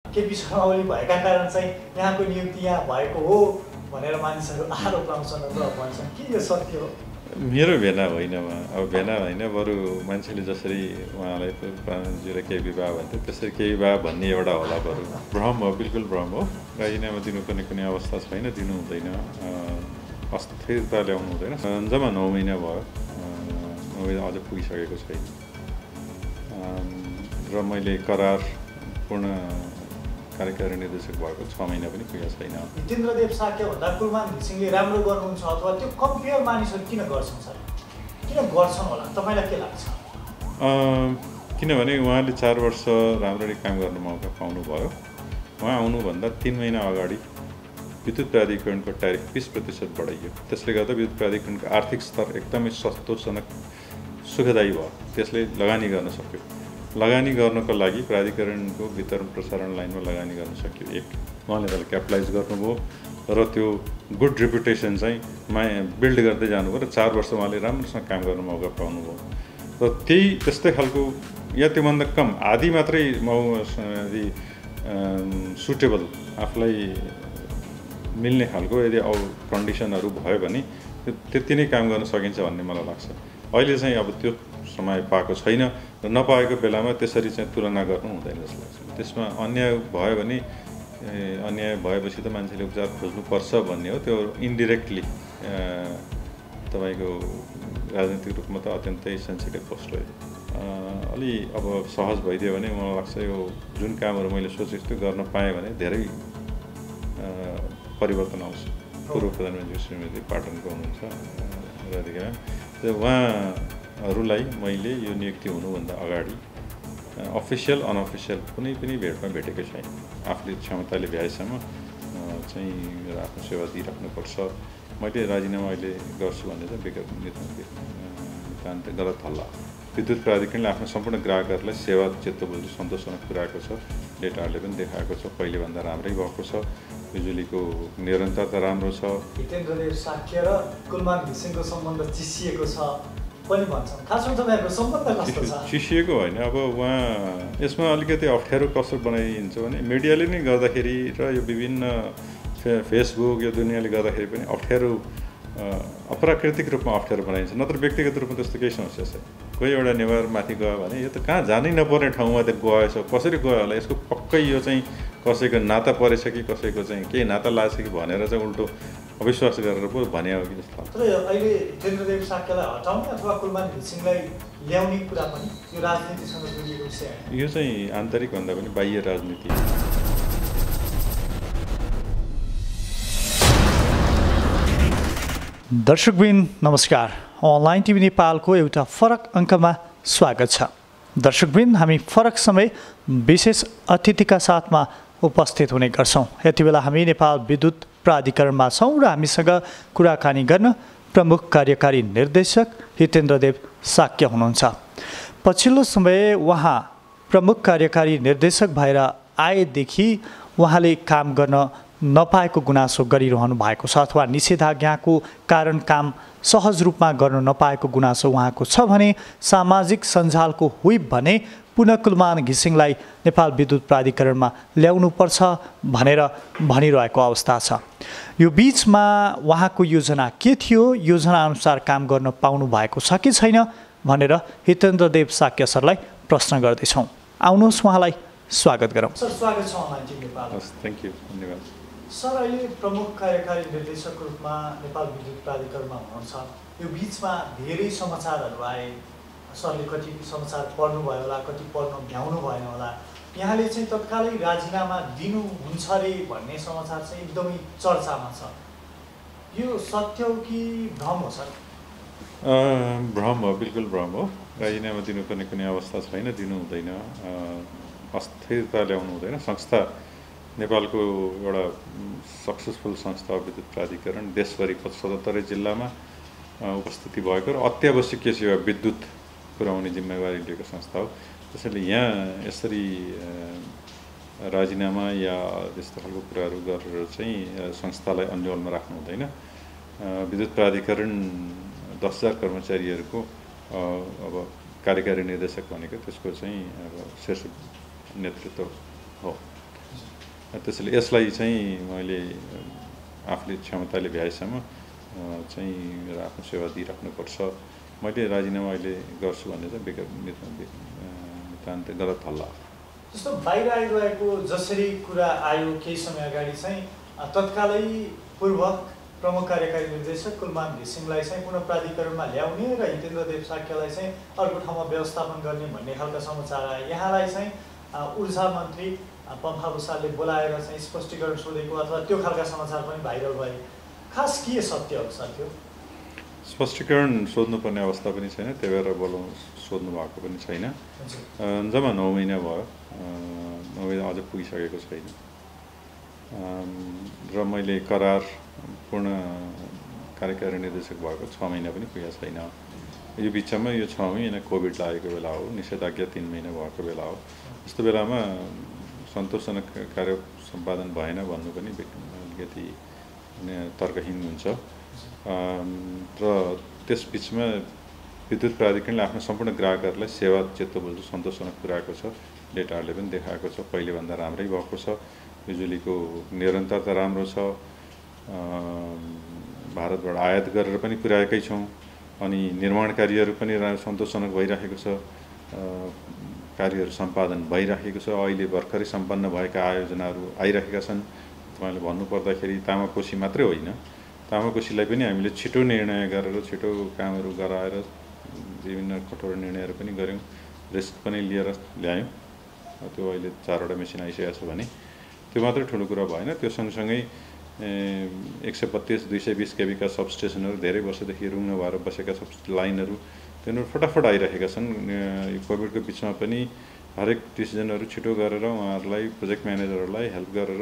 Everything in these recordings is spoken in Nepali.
केपी शर्मा ओली भएका कारण चाहिँ यहाँको नियुक्ति यहाँ भएको हो भनेर मानिसहरू आरोप लगाउँछन् र भन्छन् के यो सत्य हो? मेरो भेना होइन उहाँ, अब भेना होइन, बरु मान्छेले जसरी उहाँलाई प्राणजीले केही विवाह भन्थ्यो त्यसरी केही विवाह भन्ने एउटा होला, बरु भ्रम हो, बिल्कुल भ्रम हो। राजीनामा दिनुपर्ने कुनै अवस्था छैन, दिनु हुँदैन, अस्थिरता ल्याउनु हुँदैन। जम्मा 9 महिना भयो, 9 महिना अझ पुगिसकेको छैन र मैले करारपूर्ण कार्यकारी निर्देशक भएको 6 महिना पनि पुगेको छैन। हितेन्द्रदेव साक्यभन्दा कुलमान घिसिङले राम्रो गर्नुहुन्छ अथवा त्यो कम्पेयर मानिसहरू किन गर्छन् सर? किन गर्छन् होला तपाईँलाई के लाग्छ? किनभने उहाँले 4 वर्ष राम्ररी काम गर्ने मौका पाउनुभयो। उहाँ आउनुभन्दा 3 महिना अगाडि विद्युत प्राधिकरणको ट्यारिफ 20% बढाइयो। त्यसले गर्दा विद्युत प्राधिकरणको आर्थिक स्तर एकदमै सन्तोषजनक सुखदायी भयो। त्यसले लगानी गर्न सक्यो। लगानी गर्नको लागि प्राधिकरणको वितरण प्रसारण लाइनमा लगानी गर्न सक्यो। एक, उहाँले त्यसलाई क्यापिटलाइज गर्नुभयो र त्यो गुड रेपुटेसन चाहिँ बिल्ड गर्दै जानुभयो र 4 वर्ष उहाँले राम्रोसँग काम गर्ने मौका पाउनुभयो। र त्यस्तै खालको या त्योभन्दा कम आधी मात्रै सुटेबल आफूलाई मिल्ने खालको यदि कन्डिसनहरू भयो भने त्यति नै काम गर्न सकिन्छ भन्ने मलाई लाग्छ। अहिले चाहिँ अब त्यो समय पाएको छैन र नपाएको बेलामा त्यसरी चाहिँ तुलना गर्नु हुँदैन जस्तो लाग्छ। त्यसमा अन्याय भयो भने अन्याय भएपछि त मान्छेले उपचार खोज्नुपर्छ भन्ने हो। त्यो इन्डिरेक्टली तपाईँको राजनीतिक रूपमा त अत्यन्तै सेन्सिटिभ पोस्ट हो। अलि अब सहज भइदियो भने मलाई लाग्छ यो जुन कामहरू मैले सोचेको थियो गर्न पाएँ भने धेरै परिवर्तन आउँछ। पूर्व प्रधानमन्त्री श्रीमती पाटनको हुनुहुन्छ राधिका, उहाँहरूलाई मैले यो नियुक्ति हुनुभन्दा अगाडि अफिसियल अनअफिसियल कुनै पनि भेटमा भेटेकै छैन। आफूले क्षमताले भ्याएसम्म चाहिँ आफ्नो सेवा दिइराख्नुपर्छ। मैले राजीनामा अहिले गर्छु भन्ने चाहिँ नितान्त गलत हल्ला। विद्युत प्राधिकरणले आफ्नो सम्पूर्ण ग्राहकहरूलाई सेवा चित्तबुझी सन्तोषजनक पुर्याएको छ। डेटाहरूले पनि देखाएको छ पहिलेभन्दा राम्रै भएको छ। बिजुलीको निरन्तरता राम्रो छ। हितेन्द्रदेव साक्य र कुलमान घिसिङको सम्बन्ध चिसिएको छ पनि भन्छन्। खासमा तपाईँहरूको सम्बन्ध कस्तो छ? चिसिएको होइन। अब उहाँ यसमा अलिकति अप्ठ्यारो कसो बनाइन्छ भने मिडियाले नै गर्दाखेरि र यो विभिन्न फेसबुक यो दुनियाँले गर्दाखेरि पनि अप्ठ्यारो अप्राकृतिक रूपमा अप्ठ्यारो बनाइन्छ। नत्र व्यक्तिगत रूपमा त्यस्तो केही समस्या छैन। कोही एउटा नेवार माथि गयो भने यो त कहाँ जानै नपर्ने ठाउँमा त गएछ, कसरी गयो होला, यसको पक्कै यो चाहिँ कसैको नाता परेछ कि कसैको चाहिँ केही नाता लागेछ कि भनेर चाहिँ उल्टो अविश्वास गरेर पो भने हो कि जस्तो लाग्छ। तर अहिले हितेन्द्रदेव साक्यलाई हटाउने अथवा कुलमान घिसिङलाई ल्याउने कुरा पनि यो राजनीतिसँग जोडिएको विषय हो। यो चाहिँ आन्तरिक भन्दा पनि बाह्य राजनीति। दर्शकवृन्द नमस्कार। अनलाइन टिभी नेपालको एउटा फरक अङ्कमा स्वागत छ। दर्शकवृन्द, हामी फरक समय विशेष अतिथिका साथमा उपस्थित हुने गर्छौँ। यति बेला हामी नेपाल विद्युत प्राधिकरणमा छौँ र हामीसँग कुराकानी गर्न प्रमुख कार्यकारी निर्देशक हितेन्द्रदेव साक्य हुनुहुन्छ। पछिल्लो समय उहाँ प्रमुख कार्यकारी निर्देशक भएर आएदेखि उहाँले काम गर्न नपाएको गुनासो गरिरहनु भएको छ अथवा निषेधाज्ञाको कारण काम सहज रूपमा गर्न नपाएको गुनासो उहाँको छ भने सामाजिक सञ्जालको हुइप भने पुनः कुलमान घिसिङलाई नेपाल विद्युत प्राधिकरणमा ल्याउनुपर्छ भनेर भनिरहेको अवस्था छ। यो बिचमा उहाँको योजना के थियो, योजना अनुसार काम गर्न पाउनु भएको छ कि छैन भनेर हितेन्द्रदेव साक्य सरलाई प्रश्न गर्दैछौँ। आउनुहोस् उहाँलाई स्वागत गरौँ। सर, स्वागत छ online TV Nepal. Thank you, धन्यवाद। सर, अहिले प्रमुख कार्यकारी निर्देशकको रूपमा नेपाल विद्युत प्राधिकरणमा हुनुहुन्छ। यो बिचमा धेरै समाचारहरू आए। सरले कति समाचार पढ्नुभयो होला, कति पढ्न भ्याउनु भएन होला। यहाँले चाहिँ तत्कालै राजीनामा दिनुहुन्छ अरे भन्ने समाचार चाहिँ एकदमै चर्चामा छ। यो सत्य हो कि भ्रम हो सर? भ्रम हो, बिल्कुल भ्रम हो। राजीनामा दिनुपर्ने कुनै अवस्था छैन, दिनु हुँदैन, अस्थिरता ल्याउनु हुँदैन। संस्था नेपालको एउटा सक्सेसफुल संस्था विद्युत प्राधिकरण देशभरि 77 जिल्लामा उपस्थिति भएको र अत्यावश्यकीय सेवा विद्युत पुर्याउने जिम्मेवारी लिएको संस्था हो। त्यसैले यहाँ यसरी राजीनामा या त्यस्तो खालको कुराहरू गरेर चाहिँ संस्थालाई अन्यलमा राख्नु हुँदैन। विद्युत प्राधिकरण 10,000 कर्मचारीहरूको अब कार्यकारी निर्देशक भनेको त्यसको चाहिँ अब शीर्ष नेतृत्व हो। त्यसैले यसलाई चाहिँ मैले आफूले क्षमताले भ्याएसम्म चाहिँ मेरो आफ्नो सेवा दिइराख्नुपर्छ। मैले राजीनामा अहिले गर्छु भन्ने चाहिँ नितान्त गलत हल्ला। जस्तो बाहिर आइरहेको जसरी कुरा आयो केही समय अगाडि चाहिँ तत्कालै पूर्व प्रमुख कार्यकारी निर्देशक कुलमान घिसिङलाई चाहिँ पुनः प्राधिकरणमा ल्याउने र हितेन्द्र देव साक्यलाई चाहिँ अर्को ठाउँमा व्यवस्थापन गर्ने भन्ने खालका समाचार आए। यहाँलाई चाहिँ ऊर्जा मन्त्री पम्फा भूषालले बोलाएर चाहिँ स्पष्टीकरण सोधेको अथवा त्यो खालका समाचार पनि भाइरल भए। खास के सत्य हो सर? त्यो स्पष्टीकरण सोध्नुपर्ने अवस्था पनि छैन, त्यही भएर सोध्नु भएको पनि छैन। जम्मा 9 महिना भयो, 9 महिना अझ पुगिसकेको छैन र मैले करार पूर्ण कार्यकारी निर्देशक भएको 6 महिना पनि पुगेको छैन। यो बिचमा यो 6 महिना कोभिड लागेको बेला हो, निषेधाज्ञा 3 महिना भएको बेला हो। यस्तो बेलामा सन्तोषजनक कार्य सम्पादन भएन भन्नु पनि अलिकति तर्कहीन हुन्छ र त्यस बिचमा विद्युत प्राधिकरणले आफ्नो सम्पूर्ण ग्राहकहरूलाई सेवा चित्त बुझ्दो सन्तोषजनक पुर्याएको छ। डेटाहरूले पनि देखाएको छ पहिलेभन्दा राम्रै भएको छ। बिजुलीको निरन्तरता राम्रो छ। भारतबाट आयात गरेर पनि पुर्याएकै छौँ। अनि निर्माण कार्यहरू पनि सन्तोषजनक भइरहेको छ। कार्यहरू सम्पादन भइरहेको छ। अहिले भर्खरै सम्पन्न भएका आयोजनाहरू आइरहेका छन्। तपाईँले भन्नुपर्दाखेरि तामाकोशी मात्रै होइन, तामाकोशीलाई पनि हामीले छिटो निर्णय गरेर छिटो कामहरू गराएर विभिन्न कठोर निर्णयहरू पनि गऱ्यौँ, रिस्क पनि लिएर ल्यायौँ। त्यो अहिले 4वटा मेसिन आइसकेको छ भने त्यो मात्रै ठुलो कुरा भएन। त्यो सँगसँगै 132-220 केबीका सबस्टेसनहरू धेरै वर्षदेखि रुङ्ग भएर बसेका लाइनहरू तिनीहरू फटाफट आइरहेका छन्। यो कोभिडको बिचमा पनि हरेक डिसिजनहरू छिटो गरेर उहाँहरूलाई प्रोजेक्ट म्यानेजरहरूलाई हेल्प गरेर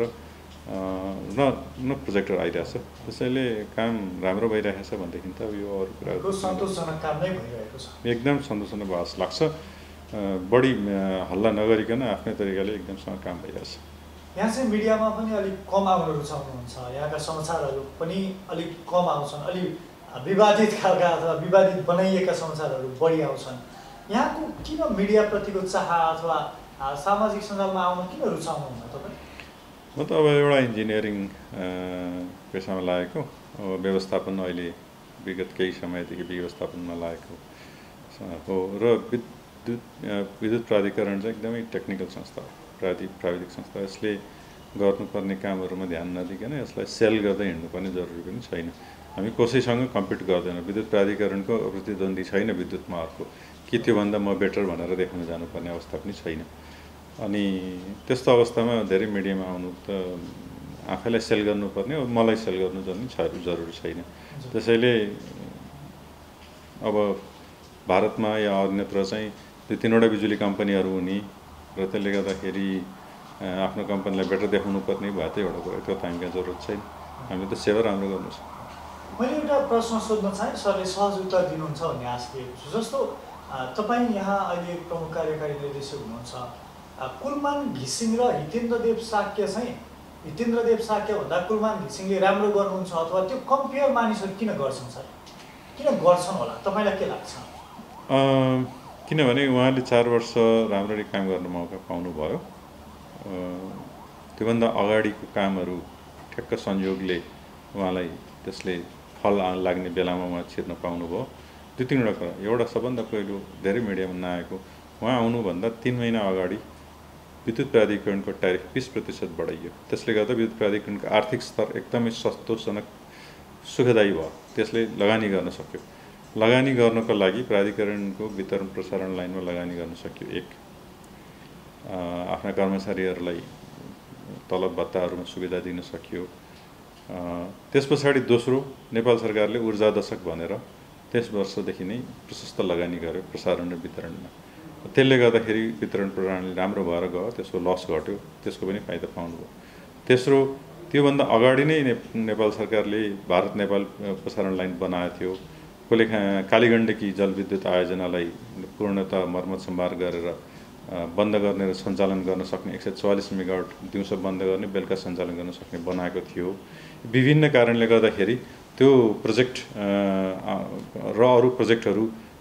न प्रोजेक्टहरू आइरहेछ। त्यसैले काम राम्रो भइरहेको छ भनेदेखि त यो अरू कुरा सन्तोषजनक काम नै भइरहेको छ। एकदम सन्तोषजनक भास लाग्छ। बढी हल्ला नगरिकन आफ्नै तरिकाले एकदमसँग काम भइरहेछ। यहाँ चाहिँ मिडियामा पनि अलिक कम आउन रुचाउनुहुन्छ। यहाँका समाचारहरू पनि अलिक कम आउँछन्, अलिक विवादित खालका अथवा विवादित बनाइएका समाचारहरू बढी आउँछन्। यहाँको किन मिडियाप्रतिको चाह अथवा सामाजिक सञ्जालमा आउन किन रुचाउनुहुन्न तपाईँ? म त अब एउटा इन्जिनियरिङ पेसामा लागेको व्यवस्थापन अहिले विगत केही समयदेखि व्यवस्थापनमा लागेको हो र विद्युत प्राधिकरण चाहिँ एकदमै टेक्निकल संस्था हो, प्राविधिक संस्था। यसले गर्नुपर्ने कामहरूमा ध्यान नदिकन यसलाई सेल गर्दै हिँड्नुपर्ने जरुरी पनि छैन। हामी कसैसँग कम्पिट गर्दैनौँ। विद्युत प्राधिकरणको प्रतिद्वन्दी छैन विद्युतमा अर्को कि त्योभन्दा म बेटर भनेर देखाउन जानुपर्ने अवस्था पनि छैन। अनि त्यस्तो अवस्थामा धेरै मिडियामा आउनु त आफैलाई सेल गर्नुपर्ने हो, मलाई सेल गर्नु जरुरी छैन। त्यसैले अब भारतमा या अन्यत्र चाहिँ 2-3वटा बिजुली कम्पनीहरू हुने र त्यसले गर्दाखेरि आफ्नो कम्पनीलाई बेटर देखाउनु पर्ने भए त एउटा कुरा, त्यो त हामीलाई जरुरत छैन। हामीले त सेवा राम्रो गर्नु छ। मैले एउटा प्रश्न सोध्न चाहेँ, सरले सहज उत्तर दिनुहुन्छ भन्ने आश लिएको छु। जस्तो तपाईँ यहाँ अहिले प्रमुख कार्यकारी निर्देशक हुनुहुन्छ। कुलमान घिसिङ र हितेन्द्र देव साक्य चाहिँ हितेन्द्र देव साक्य भन्दा कुलमान घिसिङले राम्रो गर्नुहुन्छ अथवा त्यो कम्पेयर मानिसहरू किन गर्छन् सर? किन गर्छन् होला तपाईँलाई के लाग्छ? किनभने उहाँले 4 वर्ष राम्ररी काम गर्ने मौका पाउनुभयो। त्योभन्दा अगाडिको कामहरू ठ्याक्क संयोगले उहाँलाई त्यसले फल लाग्ने बेलामा उहाँ छिर्न पाउनुभयो। 2-3वटा कुरा। एउटा सबभन्दा पहिलो धेरै मिडियामा नआएको, उहाँ आउनुभन्दा 3 महिना अगाडि विद्युत प्राधिकरणको ट्यारिफ 20% बढाइयो। त्यसले गर्दा विद्युत प्राधिकरणको आर्थिक स्तर एकदमै सन्तोषजनक सुखदायी भयो। त्यसले लगानी गर्न सक्यो। लगानी गर्नको लागि प्राधिकरणको वितरण प्रसारण लाइनमा लगानी गर्न सक्यो। एक, आफ्ना कर्मचारीहरूलाई तलब भत्ताहरूमा सुविधा दिन सकियो। त्यस पछाडि दोस्रो, नेपाल सरकारले ऊर्जा दशक भनेर त्यस वर्षदेखि नै प्रशस्त लगानी गर्यो प्रसारण र वितरणमा। त्यसले गर्दाखेरि वितरण प्रणाली राम्रो भएर गयो, त्यसको लस घट्यो, त्यसको पनि फाइदा पाउनुभयो। तेस्रो, त्योभन्दा अगाडि नै नेपाल सरकारले भारत नेपाल प्रसारण लाइन बनाएको थियो। कालीगण्डकी जलविद्युत आयोजनालाई पूर्णतः मर्मत सम्भार गरेर बन्द गर्ने र सञ्चालन गर्न सक्ने 144 मेगावाट दिउँसो बन्द गर्ने, बेलुका सञ्चालन गर्न सक्ने बनाएको थियो। विभिन्न कारणले गर्दाखेरि त्यो प्रोजेक्ट र अरू प्रोजेक्टहरू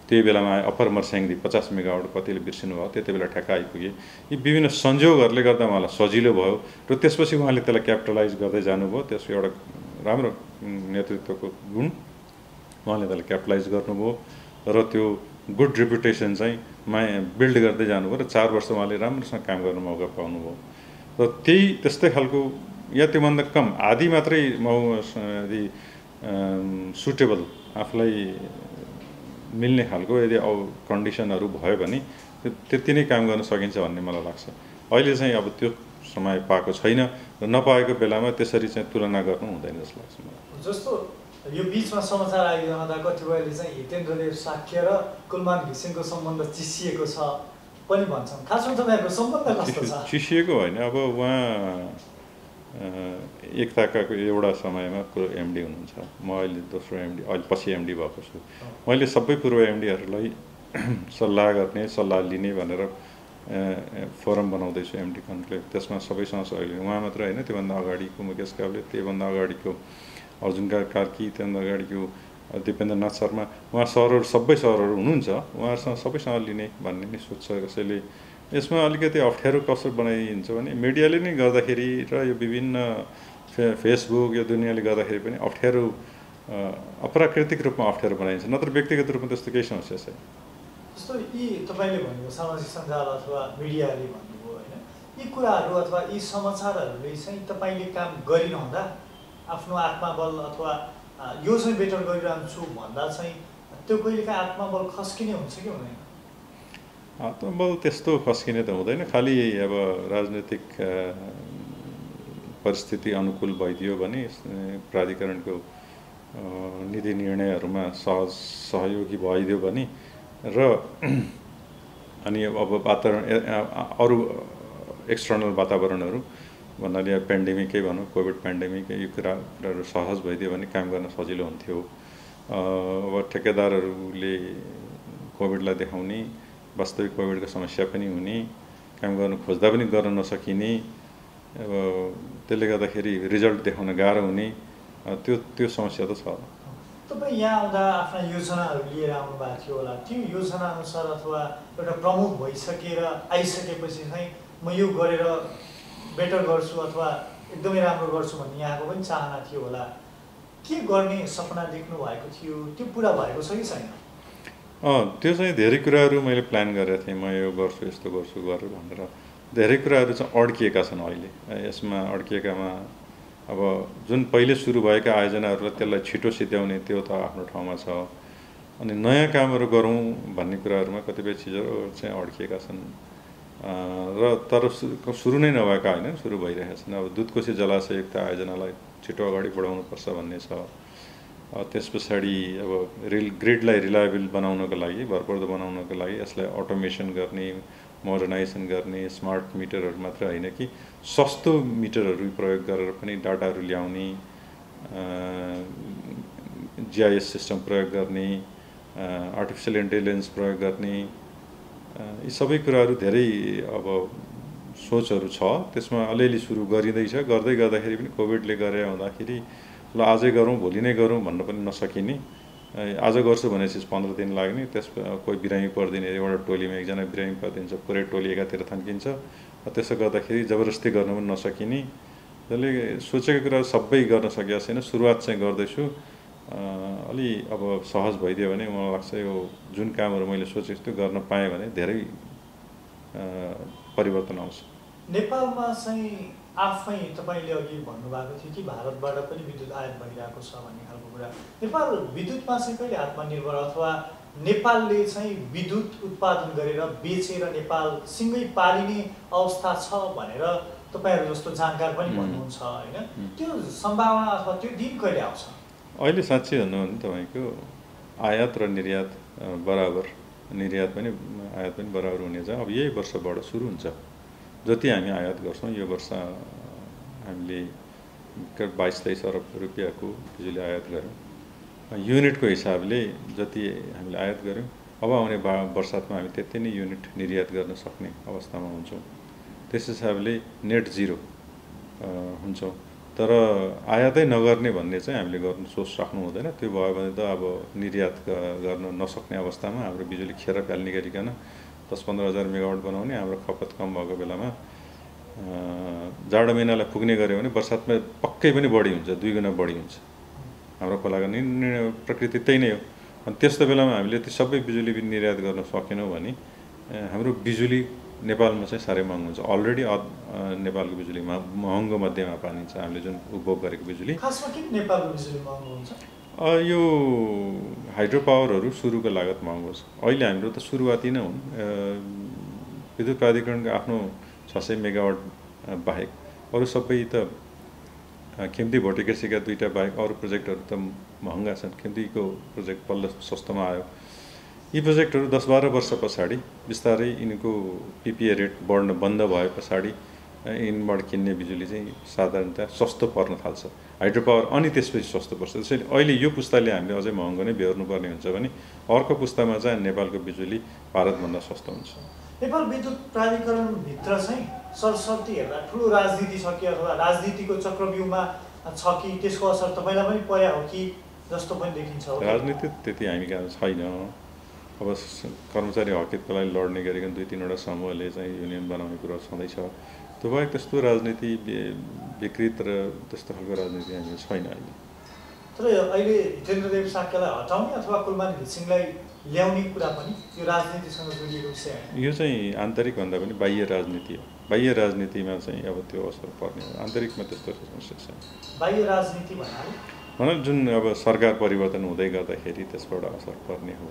त्यही बेलामा अप्पर मर्स्याङदी 50 मेगावाट कतिले बिर्सिनु भयो, त्यति बेला ठ्याक्क आइपुगे। यी विभिन्न संयोगहरूले गर्दा उहाँलाई सजिलो भयो र त्यसपछि उहाँले त्यसलाई क्यापिटलाइज गर्दै जानुभयो। त्यसको एउटा राम्रो नेतृत्वको गुण, उहाँले त्यसलाई क्यापिटलाइज गर्नुभयो र त्यो गुड रेपुटेसन चाहिँ बिल्ड गर्दै जानुभयो र 4 वर्ष उहाँले राम्रोसँग काम गर्न मौका पाउनुभयो। र त्यस्तै खालको या त्योभन्दा कम आधी मात्रै सुटेबल आफूलाई मिल्ने खालको यदि कन्डिसनहरू भयो भने त्यति नै काम गर्न सकिन्छ भन्ने मलाई लाग्छ। अहिले चाहिँ अब त्यो समय पाएको छैन र नपाएको बेलामा त्यसरी चाहिँ तुलना गर्नु हुँदैन जस्तो लाग्छ मलाई। जस्तो यो बिचमा समाचार आइरहँदा कतिपयले चाहिँ हितेन्द्रदेव साक्य र कुलमान घिसिङको सम्बन्ध चिसिएको छ पनि भन्छन्। खासमा तपाईँहरूको सम्बन्ध कस्तो छ? चिसिएको होइन, अब उहाँ एकताकाको एउटा समयमा पूर्व एमडी हुनुहुन्छ, म अहिले दोस्रो एमडी, अहिले पछि एमडी भएको छु। मैले सबै पूर्व एमडीहरूलाई सल्लाह गर्ने, सल्लाह लिने भनेर फोरम बनाउँदैछु एमडी कन्क्लेभ। त्यसमा सबैसँग सहयोग लिने। उहाँ मात्र होइन, त्योभन्दा अगाडिको मुकेश काब्ले, त्योभन्दा अगाडिको अर्जुन कार्की, त्योभन्दा अगाडिको दिपेन्द्रनाथ शर्मा, उहाँ सरहरू सबै सरहरू हुनुहुन्छ, उहाँहरूसँग सबैसँग लिने भन्ने नै सोच्छ कसैले। यसमा अलिकति अप्ठ्यारो कसरी बनाइन्छ भने मिडियाले नै गर्दाखेरि र यो विभिन्न फेसबुक यो दुनियाँले गर्दाखेरि पनि अप्ठ्यारो, अप्राकृतिक रूपमा अप्ठ्यारो बनाइन्छ, नत्र व्यक्तिगत रूपमा त्यस्तो केही समस्या छैन। जस्तो यी तपाईँले भन्नुभयो सामाजिक सञ्जाल अथवा मिडियाले भन्नुभयो होइन, यी कुराहरू अथवा यी समाचारहरूले चाहिँ तपाईँले काम गरिरहँदा आफ्नो आत्मबल अथवा यो चाहिँ बेटर गरिरहन्छु भन्दा चाहिँ त्यो कहिलेकाहीँ आत्मबल खस्किने हुन्छ कि हुँदैन? आत्मबल त्यस्तो खस्किने त हुँदैन, खालि अब राजनीतिक परिस्थिति अनुकूल भइदियो भने प्राधिकरणको नीति निर्णयहरूमा सहयोगी भइदियो भने र अनि अब वातावरण अरू एक्सटर्नल वातावरणहरू भन्नाले पेन्डेमिकै भनौँ, कोभिड पेन्डेमिक, यो कुराहरू सहज भइदियो भने काम गर्न सजिलो हुन्थ्यो। अब ठेकेदारहरूले कोभिडलाई देखाउने, वास्तविक कोभिडको समस्या पनि हुने, काम गर्न खोज्दा पनि गर्न नसकिने, अब त्यसले गर्दाखेरि रिजल्ट देखाउन गाह्रो हुने, त्यो समस्या त छ। तपाईँ यहाँ आउँदा आफ्ना योजनाहरू लिएर आउनु भएको थियो होला, त्यो योजनाअनुसार अथवा एउटा प्रमुख भइसकेर आइसकेपछि चाहिँ म यो गरेर बेटर गर्छु अथवा एकदमै राम्रो गर्छु भन्ने यहाँको पनि चाहना थियो होला। के गर्ने सपना देख्नु भएको थियो, त्यो पुरा भएको छ कि छैन? त्यो चाहिँ धेरै कुराहरू मैले प्लान गरेको थिएँ, म यो गर्छु यस्तो गर्छु गरेर भनेर धेरै कुराहरू चाहिँ अड्किएका छन् अहिले। यसमा अड्किएकामा अब जुन पहिले सुरु भएका आयोजनाहरूलाई त्यसलाई छिटो सिध्याउने त्यो त आफ्नो ठाउँमा छ, अनि नयाँ कामहरू गरौँ भन्ने कुराहरूमा कतिपय चिजहरू चाहिँ अड्किएका छन् र तर सुरु नै नभएका होइन, सुरु भइरहेका छन्। अब दुधकोशी जलाशयुक्त आयोजनालाई छिटो अगाडि बढाउनुपर्छ भन्ने छ। त्यस पछाडि अब ग्रिडलाई रिलायबल बनाउनको लागि, भरपर्दो बनाउनको लागि यसलाई अटोमेसन गर्ने, मोडर्नाइजेसन गर्ने, स्मार्ट मिटरहरू मात्र होइन कि सस्तो मिटरहरू प्रयोग गरेर पनि डाटाहरू ल्याउने, GIS सिस्टम प्रयोग गर्ने, आर्टिफिसियल इन्टेलिजेन्स प्रयोग गर्ने, यी सबै कुराहरू धेरै अब सोचहरू छ। त्यसमा अलिअलि सुरु गरिँदैछ। गर्दै गर्दाखेरि पनि कोभिडले गरे हुँदाखेरि ल आजै गरौँ भोलि नै गरौँ भन्न पनि नसकिने, आज गर्छु भनेपछि 15 दिन लाग्ने, त्यस कोही बिरामी परिदिने, एउटा टोलीमा एकजना बिरामी परिदिन्छ, पुरै टोली एकातिर थन्किन्छ, त्यसो गर्दाखेरि जबरजस्ती गर्न पनि नसकिने। त्यसले सोचेको कुरा सबै गर्न सकेको छैन। सुरुवात चाहिँ गर्दैछु, अलि अब सहज भइदियो भने मलाई लाग्छ यो जुन कामहरू मैले सोचेको थियो गर्न पाएँ भने धेरै परिवर्तन आउँछ। नेपालमा चाहिँ आफै तपाईँले अघि भन्नुभएको थियो कि भारतबाट पनि विद्युत आयात भइरहेको छ भन्ने खालको कुरा। नेपाल विद्युतमा चाहिँ कहिले आत्मनिर्भर अथवा नेपालले चाहिँ विद्युत उत्पादन गरेर बेचेर नेपाल सिँगै पालिने अवस्था छ भनेर तपाईँहरू जस्तो जानकार पनि भन्नुहुन्छ होइन? त्यो सम्भावना अथवा त्यो दिन कहिले आउँछ? अहिले साँच्चै भन्नु भने तपाईँको आयात र निर्यात बराबर, निर्यात पनि आयात पनि बराबर हुने छ। अब यही वर्षबाट सुरु हुन्छ। जति हामी आयात गर्छौँ, यो वर्ष हामीले 22-23 अरब रुपियाँको बिजुली आयात गऱ्यौँ। युनिटको हिसाबले जति हामीले आयात गऱ्यौँ, अब आउने वर्षातमा हामी त्यति नै युनिट निर्यात गर्न सक्ने अवस्थामा हुन्छौँ। त्यस हिसाबले नेट जिरो हुन्छौँ। तर आयातै नगर्ने भन्ने चाहिँ हामीले गर्नु सोच राख्नु हुँदैन। त्यो भयो भने त अब निर्यात गर्न नसक्ने अवस्थामा हाम्रो बिजुली खेर फाल्ने गरिकन 10-15 हजार मेगावाट बनाउने, हाम्रो खपत कम भएको बेलामा जाडो महिनालाई पुग्ने गऱ्यो भने बर्सातमा पक्कै पनि बढी हुन्छ, 2 गुणा बढी हुन्छ। हाम्रो खोलाको प्रकृति त्यही नै हो। अनि त्यस्तो बेलामा हामीले त्यो सबै बिजुली निर्यात गर्न सकेनौँ भने हाम्रो बिजुली नेपालमा चाहिँ साह्रै महँगो हुन्छ। अलरेडी नेपालको बिजुली महँगो मध्येमा पाइन्छ। हामीले जुन उपभोग गरेको बिजुली, खासमा किन नेपालको बिजुली महँगो हुन्छ? यो हाइड्रो पावरहरू सुरुको लागत महँगो छ। अहिले हाम्रो त सुरुवाती नै हुन्। विद्युत प्राधिकरणको आफ्नो 600 मेगावाट बाहेक अरू सबै त खिम्ती भोटिकेसीका 2टा बाहेक अरू प्रोजेक्टहरू त महँगा छन्। खिम्तीको प्रोजेक्ट पल्ल सस्तोमा आयो। यी प्रोजेक्टहरू 10-12 वर्ष पछाडि बिस्तारै यिनको PPA रेट बढ्न बन्द भए पछाडि यिनबाट किन्ने बिजुली चाहिँ साधारणतया सस्तो पर्न थाल्छ, हाइड्रो पावर, अनि त्यसपछि सस्तो पर्छ। त्यसैले अहिले यो पुस्ताले हामीले अझै महँगो नै बेहोर्नुपर्ने हुन्छ भने अर्को पुस्तामा चाहिँ नेपालको बिजुली भारतभन्दा सस्तो हुन्छ। नेपाल विद्युत प्राधिकरणभित्र चाहिँ सरस्वती हेर्दा ठुलो राजनीति छ कि अथवा राजनीतिको चक्रव्यूहमा छ कि त्यसको असर तपाईँलाई पनि पर्या हो कि जस्तो पनि देखिन्छ? राजनीति त्यति हामी कहाँ छैन। अब कर्मचारी हक हितको लागि लड्ने गरेको 2-3वटा समूहले चाहिँ युनियन बनाउने कुरा छँदैछ। त्यो बाहेक त्यस्तो राजनीति विकृत र त्यस्तो खालको राजनीति हामी छैन अहिले। तर अहिले हितेन्द्रदेव साक्यलाई हटाउने अथवा कुलमान घिसिङलाई ल्याउने कुरा पनि यो राजनीतिसँग जोडिएको विषय होइन। यो चाहिँ आन्तरिक भन्दा पनि बाह्य राजनीति हो। बाह्य राजनीतिमा चाहिँ अब त्यो असर पर्ने हो, आन्तरिकमा त्यस्तो समस्या छैन। बाह्य राजनीति भन्नाले जुन अब सरकार परिवर्तन हुँदै गर्दाखेरि त्यसबाट असर पर्ने हो।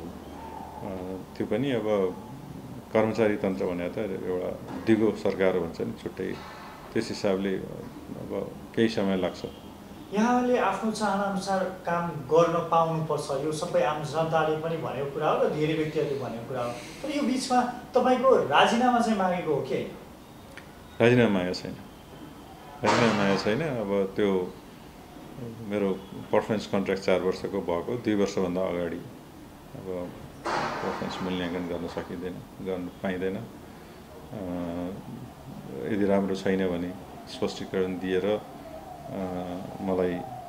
त्यो पनि अब कर्मचारी तन्त्र भने त एउटा दिगो सरकार भन्छ नि, छुट्टै, त्यस हिसाबले अब केही समय लाग्छ। यहाँले आफ्नो चाहनाअनुसार काम गर्न पाउनुपर्छ, यो सबै आम जनताले पनि भनेको कुरा हो र धेरै व्यक्तिहरूले भनेको कुरा हो। तर यो बिचमा तपाईँको राजीनामा चाहिँ मागेको हो कि? राजीनामा मागेको छैन, राजीनामा मागेको छैन। अब त्यो मेरो पर्फर्मेन्स कन्ट्र्याक्ट 4 वर्षको भएको, 2 वर्षभन्दा अगाडि अब पर्फर्मेन्स मूल्याङ्कन गर्न सकिँदैन, गर्न पाइँदैन। यदि राम्रो छैन भने स्पष्टीकरण दिएर मलाई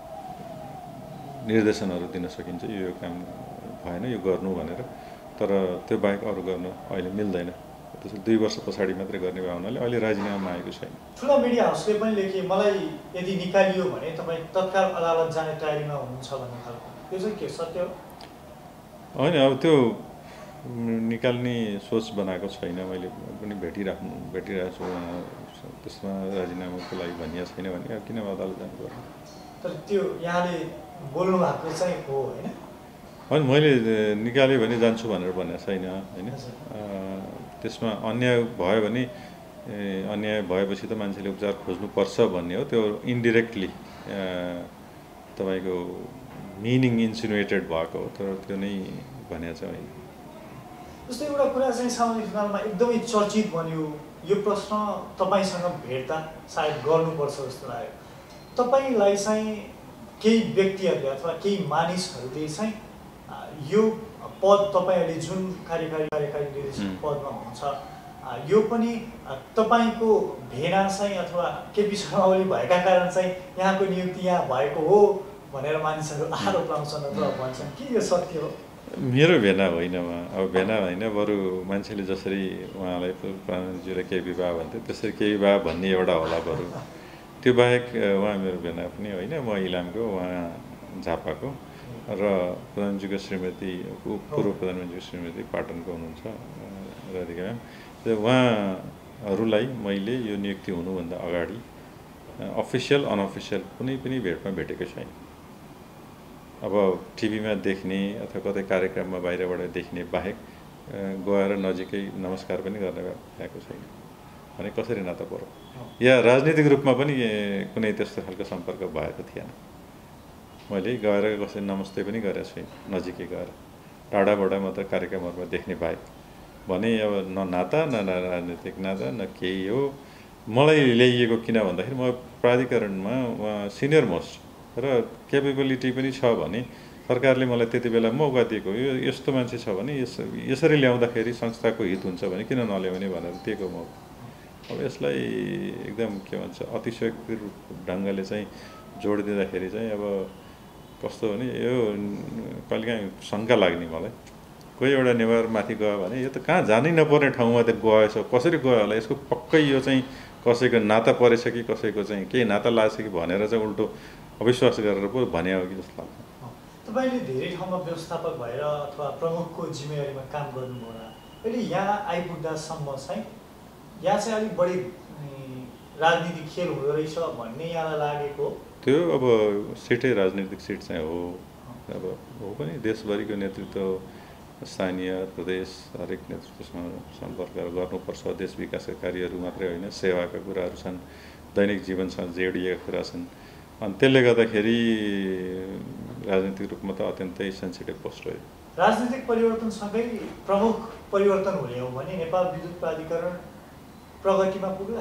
निर्देशनहरू दिन सकिन्छ, यो काम भएन, यो गर्नु भनेर। तर त्यो बाहेक अरू गर्न अहिले मिल्दैन। त्यसैले 2 वर्ष पछाडि मात्रै गर्ने भए हुनाले अहिले राजीनामा मागेको छैन। ठुला मिडिया हाउसले पनि लेखे मलाई यदि निकालियो भने तपाईँ तत्काल अदालत जाने तयारीमा हुनुहुन्छ भन्ने खालको, यो चाहिँ के सत्य हो? होइन, अब त्यो निकाल्ने सोच बनाएको छैन। मैले पनि भेटिरहेको छु। त्यसमा राजीनामाको लागि भनिएको छैन भने अब किन अदालत जानु पर्ने? तर त्यो यहाँले बोल्नु भएको चाहिँ हो होइन? होइन, मैले निकाल्यो भने जान्छु भनेर भनेको छैन होइन। त्यसमा अन्याय भयो भने अन्याय भएपछि त मान्छेले उपचार खोज्नुपर्छ भन्ने हो। त्यो इन्डिरेक्टली तपाईँको मिनिङ इन्सिनुएटेड भएको हो, तर त्यो नै भनेको छ मैले। जस्तै एउटा कुरा चाहिँ सामाजिक सञ्जालमा एकदमै चर्चित बन्यो, यो प्रश्न तपाईँसँग भेट्दा सायद गर्नुपर्छ जस्तो लाग्यो। तपाईँलाई चाहिँ केही व्यक्तिहरूले अथवा केही मानिसहरूले चाहिँ यो पद तपाईँहरूले जुन कार्यकारी निर्देशक पदमा हुनुहुन्छ, यो पनि तपाईँको भेना चाहिँ अथवा केपी शर्मा ओली भएका कारण चाहिँ यहाँको नियुक्ति यहाँ भएको हो भनेर मानिसहरू आरोप लगाउँछन् अथवा भन्छन् कि यो सत्य हो? मेरो भेना होइन उहाँ, अब भेना होइन, बरु मान्छेले जसरी उहाँलाई प्रधानमन्त्रीले केपी बा भन्थे त्यसरी केपी बा भन्ने एउटा होला बरु। त्यो बाहेक उहाँ मेरो भेना पनि होइन। म इलामको, उहाँ झापाको, र प्रधानमन्त्रीको श्रीमती, पूर्व प्रधानमन्त्रीको श्रीमती पाटनको हुनुहुन्छ राधिका म्याम। उहाँहरूलाई मैले यो नियुक्ति हुनुभन्दा अगाडि अफिसियल अनअफिसियल कुनै पनि भेटमा भेटेको छैन। अब टिभीमा देख्ने अथवा कतै कार्यक्रममा बाहिरबाट देख्ने बाहेक गएर नजिकै नमस्कार पनि गर्न पाएको छैन भने कसरी नाता पर्यो? या राजनीतिक रूपमा पनि कुनै त्यस्तो खालको सम्पर्क भएको थिएन। मैले गएर कसै नमस्ते पनि गरेको छैन, नजिकै गएर टाढाबाट मात्र कार्यक्रमहरूमा देख्ने बाहेक भने अब न नाता, न राजनीतिक नाता, न केही हो। मलाई ल्याइएको किन भन्दाखेरि म प्राधिकरणमा उहाँ सिनियर मोस्ट र क्यापेबिलिटी पनि छ भने सरकारले मलाई त्यति बेला मौका दिएको, यो यस्तो मान्छे छ भने यसरी ल्याउँदाखेरि संस्थाको हित हुन्छ भने किन नल्याउने भनेर दिएको मौका। अब यसलाई एकदम के भन्छ अतिशयोक्ति ढङ्गले चाहिँ जोड दिँदाखेरि चाहिँ अब कस्तो भने यो कहिलेकाहीँ शङ्का लाग्ने मलाई कोही एउटा नेवार माथि गयो भने यो त कहाँ जानै नपर्ने ठाउँमा त गएछ कसरी गयो होला यसको पक्कै यो चाहिँ कसैको नाता परेछ कि कसैको चाहिँ केही नाता लागेछ कि भनेर चाहिँ उल्टो अविश्वास गरेर पो भने हो कि जस्तो लाग्छ। तपाईँले धेरै ठाउँमा व्यवस्थापक भएर अथवा प्रमुखको जिम्मेवारीमा काम गर्नुभयो होला, अहिले यहाँ आइपुग्दासम्म चाहिँ यहाँ चाहिँ अलिक बढी राजनीतिक खेल हुँदो रहेछ भन्ने यहाँलाई लागेको? त्यो अब सिटै राजनीतिक सिट चाहिँ हो, अब हो पनि देशभरिको नेतृत्व स्थानीय प्रदेश हरेक नेतृत्वसँग सम्पर्क गर्नुपर्छ। देश विकासका कार्यहरू मात्रै होइन, सेवाका कुराहरू छन्, दैनिक जीवनसँग जोडिएका कुरा छन्। अनि त्यसले गर्दाखेरि राजनीतिक रूपमा त अत्यन्तै सेन्सिटिभ पोस्ट हो। राजनीतिक परिवर्तनसँगै प्रमुख परिवर्तन हुने हो भने नेपाल विद्युत प्राधिकरण प्रगतिमा पुग्ला?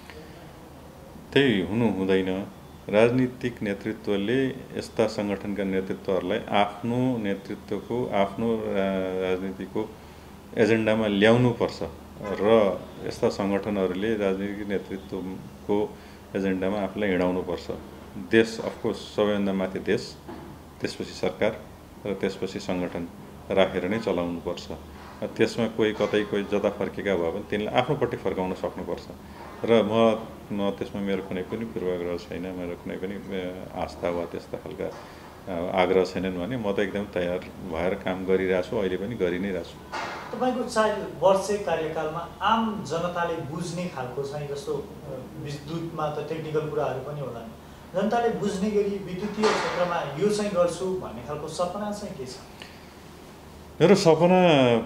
त्यही हुनु हुँदैन। राजनीतिक नेतृत्वले यस्ता सङ्गठनका नेतृत्वहरूलाई आफ्नो नेतृत्वको आफ्नो राजनीतिको एजेन्डामा ल्याउनुपर्छ र यस्ता सङ्गठनहरूले राजनीतिक नेतृत्वको एजेन्डामा आफूलाई हिँडाउनुपर्छ। देश अफकोर्स सबैभन्दा माथि देश, त्यसपछि सरकार र त्यसपछि सङ्गठन राखेर नै चलाउनुपर्छ। त्यसमा कोही कतै कोही जता फर्केका भयो भने तिनलाई आफ्नोपट्टि फर्काउन सक्नुपर्छ र म त्यसमा मेरो कुनै पनि पूर्वाग्रह छैन, मेरो कुनै पनि आस्था वा त्यस्ता खालका आग्रह छैनन् भने म त एकदम तयार भएर काम गरिरहेको छु, अहिले पनि गरि नै रहेको छु। तपाईँको 4 वर्ष कार्यकालमा आम जनताले बुझ्ने खालको चाहिँ जस्तो विद्युतमा त टेक्निकल कुराहरू पनि होला, जनताले बुझ्ने गरी विद्युतीय क्षेत्रमा यो चाहिँ गर्छु भन्ने खालको सपना चाहिँ के छ? मेरो सपना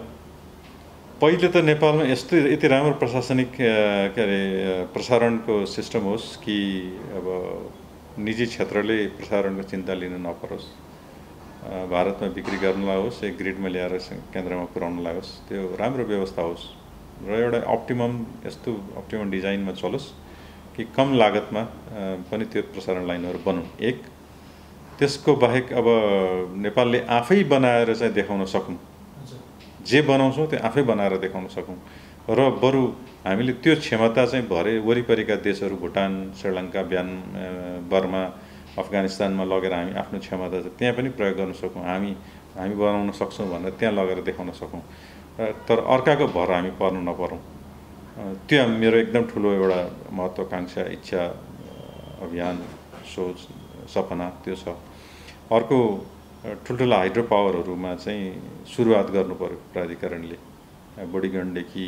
पहिले त नेपालमा यस्तो यति राम्रो प्रशासनिक के अरे प्रसारणको सिस्टम होस् कि अब निजी क्षेत्रले प्रसारणको चिन्ता लिन नपरोस्, भारतमा बिक्री गर्न लागोस्, एक ग्रिडमा ल्याएर केन्द्रमा पुर्याउन लागोस्, त्यो राम्रो व्यवस्था होस् र एउटा यस्तो अप्टिमम डिजाइनमा चलोस् कि कम लागतमा पनि त्यो प्रसारण लाइनहरू बनौँ। एक त्यसको बाहेक अब नेपालले आफै बनाएर चाहिँ देखाउन सकौँ, जे बनाउँछौँ त्यो आफै बनाएर देखाउन सकौँ र बरु हामीले त्यो क्षमता चाहिँ भरे वरिपरिका देशहरू भुटान, श्रीलङ्का, बर्मा, अफगानिस्तानमा लगेर हामी आफ्नो क्षमता चाहिँ त्यहाँ पनि प्रयोग गर्न सकौँ, हामी बनाउन सक्छौँ भनेर त्यहाँ लगेर देखाउन सकौँ। तर अर्काको भर हामी पर्नु नपरौँ, त्यो मेरो एकदम ठुलो एउटा महत्त्वाकांक्षा, इच्छा, अभियान, सोच, सपना त्यो छ। अर्को ठुल्ठुला हाइड्रो पावरहरूमा चाहिँ सुरुवात गर्नु पर्यो प्राधिकरणले, बडीगण्डकी,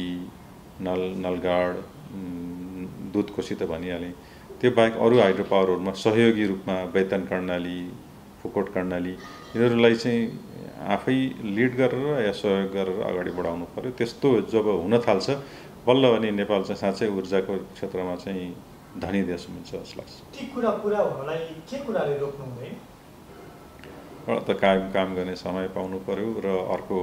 नलगाड, दुधकोशी त भनिहालेँ, त्यो बाहेक अरू हाइड्रो पावरहरूमा सहयोगी रूपमा वेतन कर्णाली, फुकोट कर्णाली यिनीहरूलाई चाहिँ आफै लिड गरेर या सहयोग गरेर अगाडि बढाउनु पर्यो। त्यस्तो जब हुन थाल्छ बल्ल अनि नेपाल चाहिँ साँच्चै ऊर्जाको क्षेत्रमा चाहिँ धनी देश हुन्छ जस्तो लाग्छ। ती कुरा पुरा हुनलाई के कुराले रोक्नु हुँदैन? त काम गर्ने समय पाउनु पर्यो र अर्को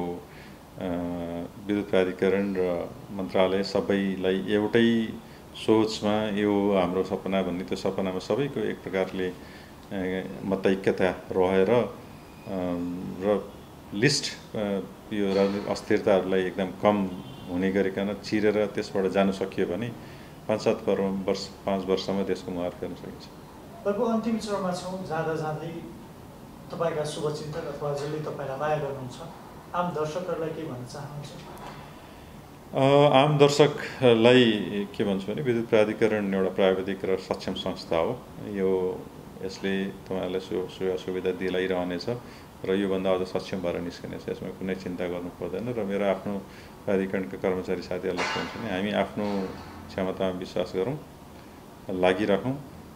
विद्युत प्राधिकरण र मन्त्रालय सबैलाई एउटै सोचमा यो हाम्रो सपना भन्ने त्यो सपनामा सबैको एक प्रकारले मतैक्यता रहेर र लिस्ट यो राजनीतिक अस्थिरताहरूलाई एकदम कम हुने गरिकन चिरेर त्यसबाट जानु सकियो भने 5 वर्षमा देशको मुहार फेर्न सकिन्छ। अर्को अन्तिम चरणमा छौँ, जाँदा जाँदै तपाईँका शुभचिन्तक अथवा जसले तपाईँलाई माया गर्नुहुन्छ आम दर्शकहरूलाई के भन्न चाहनुहुन्छ? आम दर्शकलाई के भन्छु भने विद्युत प्राधिकरण एउटा प्राविधिक र सक्षम संस्था हो। यसले तपाईँहरूलाई सेवा सुविधा दिलाइरहनेछ र योभन्दा अझ सक्षम भएर निस्कनेछ, यसमा कुनै चिन्ता गर्नु पर्दैन। र मेरो आफ्नो प्राधिकरणका कर्मचारी साथीहरूलाई के भन्छ भने हामी आफ्नो क्षमतामा विश्वास गरौँ, लागिराखौँ।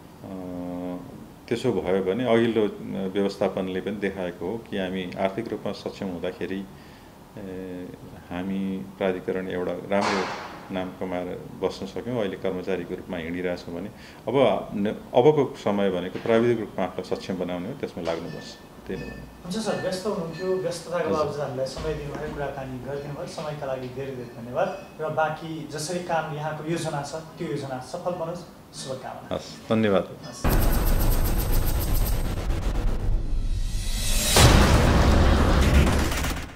त्यसो भयो भने अघिल्लो व्यवस्थापनले पनि देखाएको हो कि हामी आर्थिक रूपमा सक्षम हुँदाखेरि हामी प्राधिकरण एउटा राम्रो नाम कमाएर बस्न सक्यौँ। अहिले कर्मचारीको रूपमा हिँडिरहेछौँ भने अबको समय भनेको प्राविधिक रूपमा आफूलाई सक्षम बनाउने हो, त्यसमा लाग्नुपर्छ। त्यही नै हुन्छ सर, व्यस्त हुनुहुन्थ्यो, व्यस्तताको बावजुद हामीलाई समय दिनुभयो, कुराकानी गरिदिनु भयो, समयका लागि धेरै धेरै धन्यवाद। र बाँकी जसरी काम यहाँको योजना छ त्यो योजना सफल बनोस्, शुभकामना। हस्, धन्यवाद।